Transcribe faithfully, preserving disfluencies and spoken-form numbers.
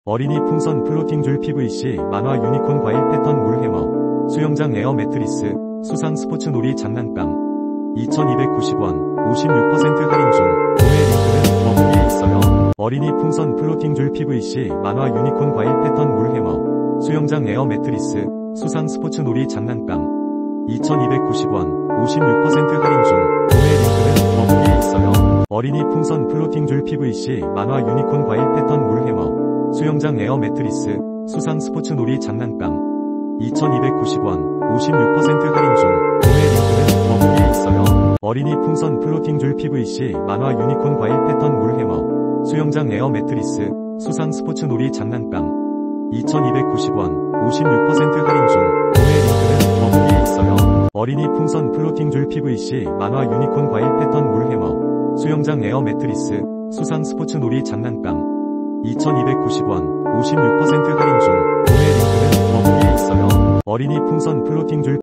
어린이 풍선 플로팅 줄 피브이씨 만화 유니콘 과일 패턴 물 해머 수영장 에어 매트리스 수상 스포츠 놀이 장난감 이천이백구십 원 오십육 퍼센트 할인 중 구매 링크는 더보기에 있어요. 어린이 풍선 플로팅 줄 피브이씨 만화 유니콘 과일 패턴 물 해머 수영장 에어 매트리스 수상 스포츠 놀이 장난감 이천이백구십 원 오십육 퍼센트 할인 중 구매 링크는 더보기에 있어요. 어린이 풍선 플로팅 줄 피브이씨 만화 유니콘 과일 패턴 물 해머 수영장 에어 매트리스 수상 스포츠 놀이 장난감 이천이백구십 원 오십육 퍼센트 할인 중 구매 링크는 더보기에 있어요. 어린이 풍선 플로팅 줄 피브이씨 만화 유니콘 과일 패턴 물 해머 수영장 에어 매트리스 수상 스포츠 놀이 장난감 이천이백구십 원 오십육 퍼센트 할인 중 구매 링크는 더보기에 있어요. 어린이 풍선 플로팅 줄 피브이씨 만화 유니콘 과일 패턴 물 해머 수영장 에어 매트리스 수상 스포츠 놀이 장난감 이천이백구십 원 오십육 퍼센트 할인 중 구매 링크는 더보기에 있어요. 어린이 풍선 플로팅 줄